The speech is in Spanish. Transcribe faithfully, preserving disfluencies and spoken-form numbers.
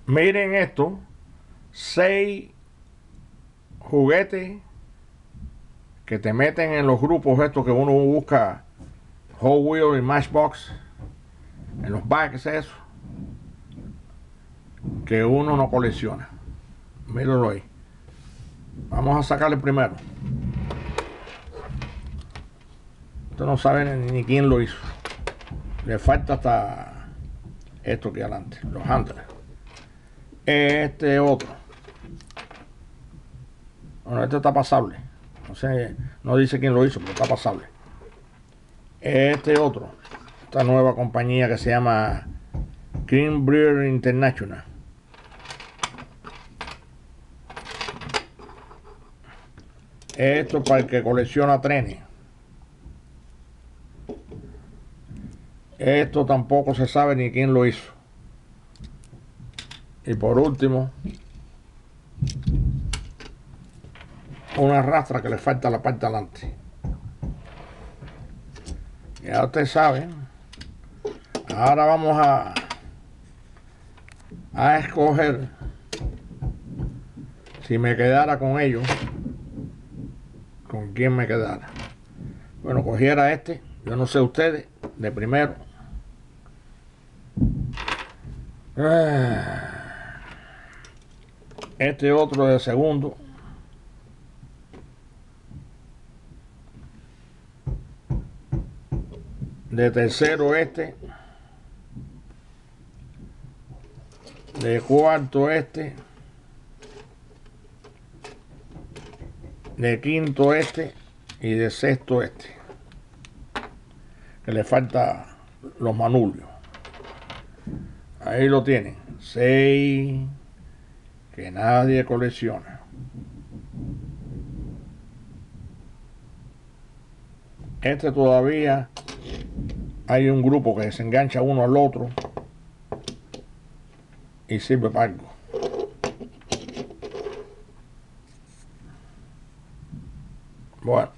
Miren esto, seis juguetes que te meten en los grupos estos que uno busca, Hot Wheels y Matchbox, en los bags esos, que uno no colecciona. Míralo ahí. Vamos a sacarle primero. Usted no sabe ni, ni quién lo hizo. Le falta hasta esto aquí adelante, los handles. Este otro. Bueno, este está pasable. No sé, no dice quién lo hizo, pero está pasable. Este otro. Esta nueva compañía que se llama Green Brewer International. Esto para el que colecciona trenes. Esto tampoco se sabe ni quién lo hizo. Y por último, una rastra que le falta la parte delante. Ya ustedes saben. Ahora vamos a, a escoger si me quedara con ellos, con quién me quedara. Bueno, cogiera este, yo no sé ustedes, de primero. Este otro de segundo. De tercero este. De cuarto este. De quinto este. Y de sexto este. Que le falta los manubrios. Ahí lo tienen. Seis que nadie colecciona. Este todavía hay un grupo que se engancha uno al otro y sirve para algo. Bueno.